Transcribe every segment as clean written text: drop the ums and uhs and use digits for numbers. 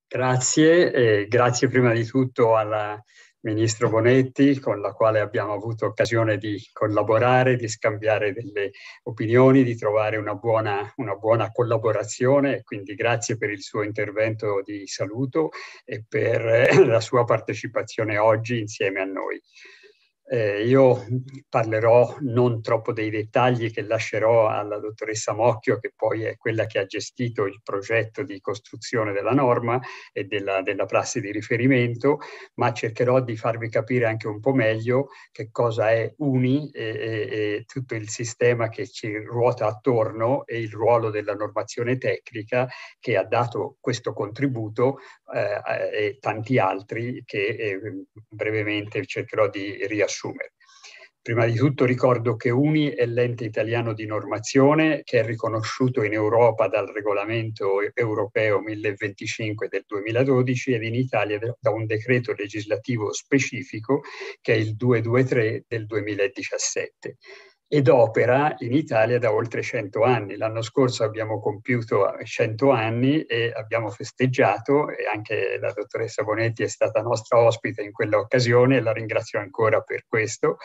Grazie, e grazie prima di tutto al Ministro Bonetti, con la quale abbiamo avuto occasione di collaborare, di scambiare delle opinioni, di trovare una buona collaborazione. Quindi grazie per il suo intervento di saluto e per la sua partecipazione oggi insieme a noi. Io parlerò non troppo dei dettagli, che lascerò alla dottoressa Mocchio, che poi è quella che ha gestito il progetto di costruzione della norma e della prassi di riferimento, ma cercherò di farvi capire anche un po' meglio che cosa è UNI e tutto il sistema che ci ruota attorno e il ruolo della normazione tecnica che ha dato questo contributo e tanti altri che brevemente cercherò di riassumere. Prima di tutto ricordo che UNI è l'ente italiano di normazione che è riconosciuto in Europa dal regolamento europeo 1025 del 2012 ed in Italia da un decreto legislativo specifico che è il 223 del 2017. Ed opera in Italia da oltre 100 anni. L'anno scorso abbiamo compiuto 100 anni e abbiamo festeggiato, e anche la dottoressa Bonetti è stata nostra ospite in quell'occasione, e la ringrazio ancora per questo.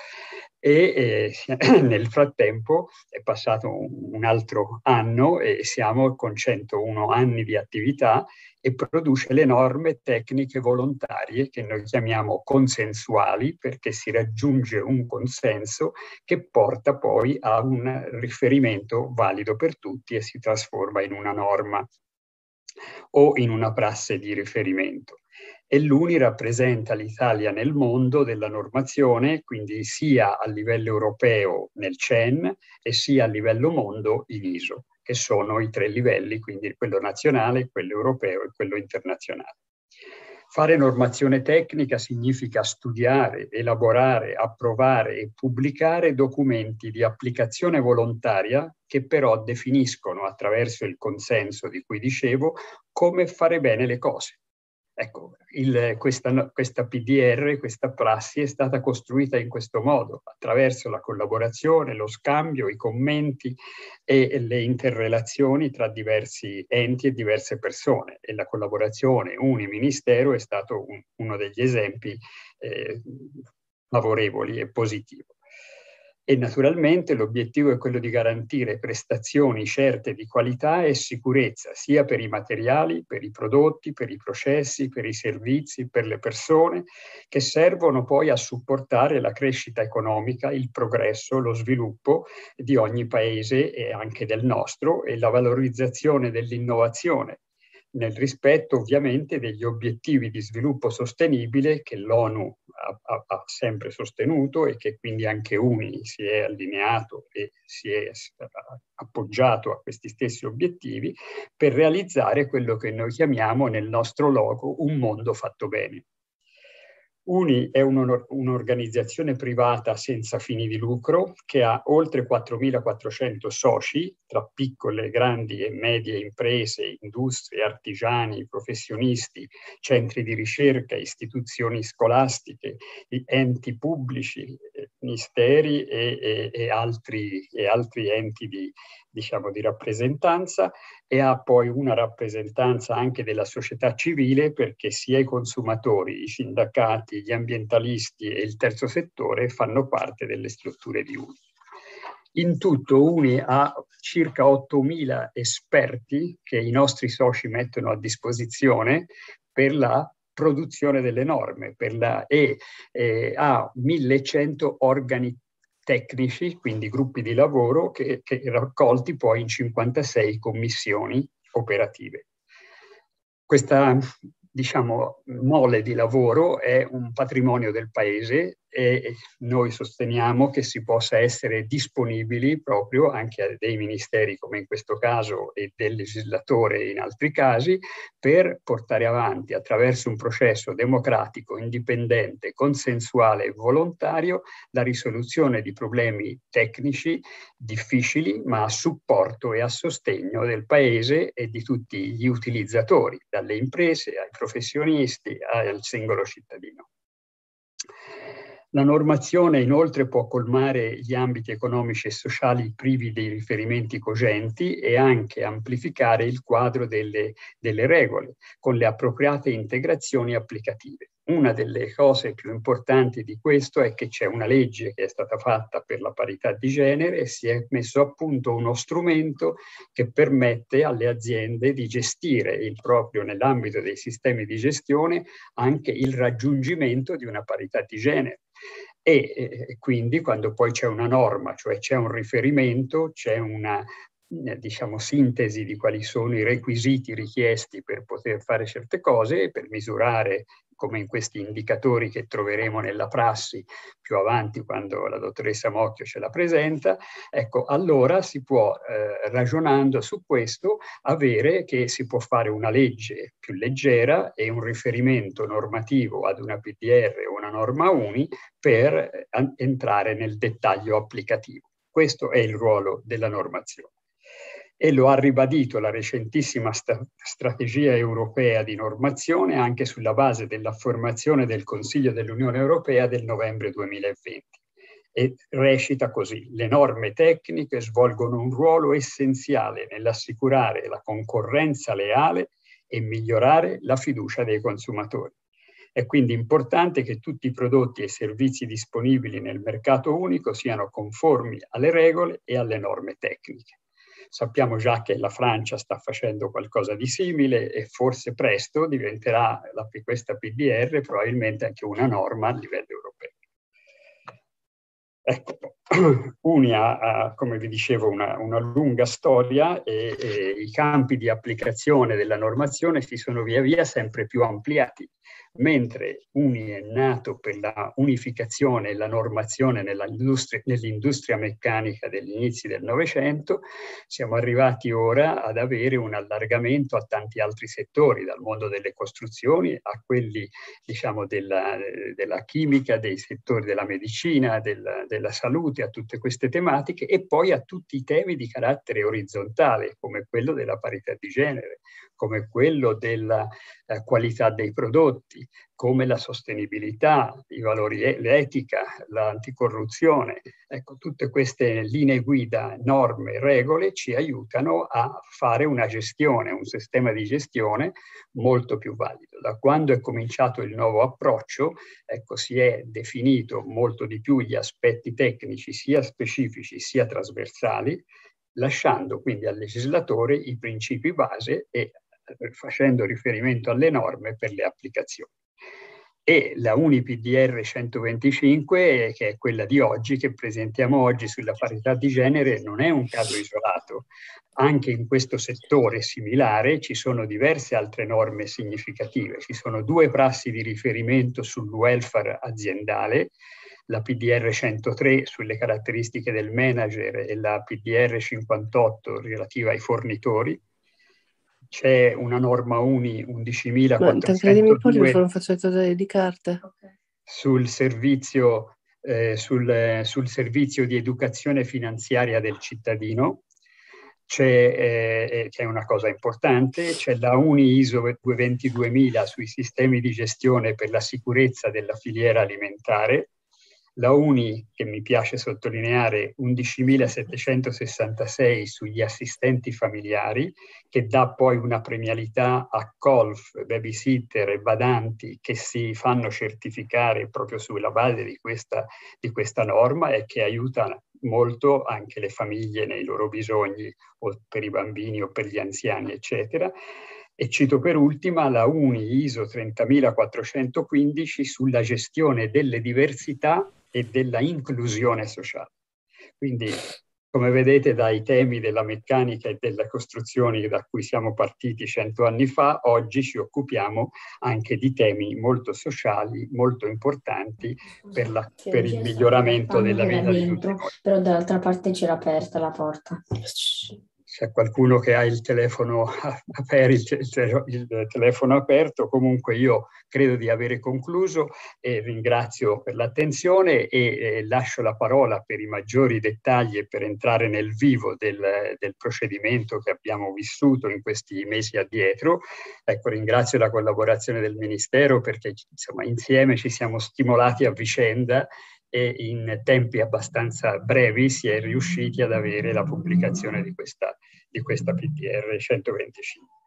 Nel frattempo è passato un altro anno e siamo con 101 anni di attività e produce le norme tecniche volontarie che noi chiamiamo consensuali, perché si raggiunge un consenso che porta poi a un riferimento valido per tutti e si trasforma in una norma o in una prassi di riferimento. E l'UNI rappresenta l'Italia nel mondo della normazione, quindi sia a livello europeo nel CEN e sia a livello mondo in ISO, che sono i tre livelli, quindi quello nazionale, quello europeo e quello internazionale. Fare normazione tecnica significa studiare, elaborare, approvare e pubblicare documenti di applicazione volontaria che però definiscono, attraverso il consenso di cui dicevo, come fare bene le cose. Ecco, questa PDR, questa prassi è stata costruita in questo modo, attraverso la collaborazione, lo scambio, i commenti e le interrelazioni tra diversi enti e diverse persone. E la collaborazione Uni-Ministero è stato uno degli esempi favorevoli e positivi. E naturalmente l'obiettivo è quello di garantire prestazioni certe di qualità e sicurezza, sia per i materiali, per i prodotti, per i processi, per i servizi, per le persone, che servono poi a supportare la crescita economica, il progresso, lo sviluppo di ogni paese e anche del nostro e la valorizzazione dell'innovazione, nel rispetto ovviamente degli obiettivi di sviluppo sostenibile che l'ONU ha sempre sostenuto e che quindi anche UNI si è allineato e si è appoggiato a questi stessi obiettivi per realizzare quello che noi chiamiamo nel nostro logo un mondo fatto bene. UNI è un'organizzazione privata senza fini di lucro che ha oltre 4.400 soci tra piccole, grandi e medie imprese, industrie, artigiani, professionisti, centri di ricerca, istituzioni scolastiche, enti pubblici, ministeri e altri enti di rappresentanza, e ha poi una rappresentanza anche della società civile, perché sia i consumatori, i sindacati, gli ambientalisti e il terzo settore fanno parte delle strutture di UNI. In tutto UNI ha circa 8.000 esperti che i nostri soci mettono a disposizione per la produzione delle norme e ha 1.100 organi tecnici, quindi gruppi di lavoro che raccolti poi in 56 commissioni operative. Questa, mole di lavoro è un patrimonio del Paese e noi sosteniamo che si possa essere disponibili proprio anche a dei ministeri, come in questo caso, e del legislatore in altri casi, per portare avanti attraverso un processo democratico, indipendente, consensuale e volontario la risoluzione di problemi tecnici difficili, ma a supporto e a sostegno del Paese e di tutti gli utilizzatori, dalle imprese ai professionisti al singolo cittadino. La normazione inoltre può colmare gli ambiti economici e sociali privi dei riferimenti cogenti e anche amplificare il quadro delle regole con le appropriate integrazioni applicative. Una delle cose più importanti di questo è che c'è una legge che è stata fatta per la parità di genere e si è messo a punto uno strumento che permette alle aziende di gestire nell'ambito dei sistemi di gestione anche il raggiungimento di una parità di genere. E quindi quando poi c'è una norma, cioè c'è un riferimento, c'è una sintesi di quali sono i requisiti richiesti per poter fare certe cose e per misurare, come in questi indicatori che troveremo nella prassi più avanti quando la dottoressa Mocchio ce la presenta, ecco, allora si può, ragionando su questo, avere che si può fare una legge più leggera e un riferimento normativo ad una PDR o una norma UNI per entrare nel dettaglio applicativo. Questo è il ruolo della normazione. E lo ha ribadito la recentissima strategia europea di normazione anche sulla base dell'affermazione del Consiglio dell'Unione Europea del novembre 2020. E recita così: le norme tecniche svolgono un ruolo essenziale nell'assicurare la concorrenza leale e migliorare la fiducia dei consumatori. È quindi importante che tutti i prodotti e servizi disponibili nel mercato unico siano conformi alle regole e alle norme tecniche. Sappiamo già che la Francia sta facendo qualcosa di simile e forse presto diventerà questa PDR probabilmente anche una norma a livello europeo. Ecco, UNI ha, come vi dicevo, una lunga storia e i campi di applicazione della normazione si sono via via sempre più ampliati. Mentre UNI è nato per la unificazione e la normazione nell'industria meccanica degli inizi del Novecento, siamo arrivati ora ad avere un allargamento a tanti altri settori, dal mondo delle costruzioni a quelli, diciamo, della chimica, dei settori della medicina, della salute, a tutte queste tematiche e poi a tutti i temi di carattere orizzontale, come quello della parità di genere, come quello della qualità dei prodotti, come la sostenibilità, i valori, l'etica, l'anticorruzione. Ecco, tutte queste linee guida, norme, regole ci aiutano a fare una gestione, un sistema di gestione molto più valido. Da quando è cominciato il nuovo approccio, ecco, si è definito molto di più gli aspetti tecnici, sia specifici sia trasversali, lasciando quindi al legislatore i principi base e facendo riferimento alle norme per le applicazioni. E la UNI PDR 125, che è quella di oggi, che presentiamo oggi sulla parità di genere, non è un caso isolato. Anche in questo settore similare ci sono diverse altre norme significative. Ci sono 2 prassi di riferimento sul welfare aziendale, la PDR 103 sulle caratteristiche del manager e la PDR 58 relativa ai fornitori. C'è una norma UNI 11.402 di carte. sul servizio di educazione finanziaria del cittadino. C'è una cosa importante, c'è la UNI ISO 22000 sui sistemi di gestione per la sicurezza della filiera alimentare, la UNI, che mi piace sottolineare, 11.766 sugli assistenti familiari, che dà poi una premialità a colf, babysitter e badanti che si fanno certificare proprio sulla base di questa norma e che aiuta molto anche le famiglie nei loro bisogni, o per i bambini o per gli anziani, eccetera. E cito per ultima la UNI ISO 30.415 sulla gestione delle diversità e della inclusione sociale. Quindi, come vedete dai temi della meccanica e delle costruzioni da cui siamo partiti 100 anni fa, oggi ci occupiamo anche di temi molto sociali, molto importanti per il miglioramento della vita di tutti noi. Però dall'altra parte c'era aperta la porta. c'è qualcuno che ha il telefono il telefono aperto. Comunque io credo di avere concluso e ringrazio per l'attenzione e lascio la parola per i maggiori dettagli e per entrare nel vivo del procedimento che abbiamo vissuto in questi mesi addietro. Ecco, ringrazio la collaborazione del Ministero perché insomma insieme ci siamo stimolati a vicenda e in tempi abbastanza brevi si è riusciti ad avere la pubblicazione di questa PPR 125.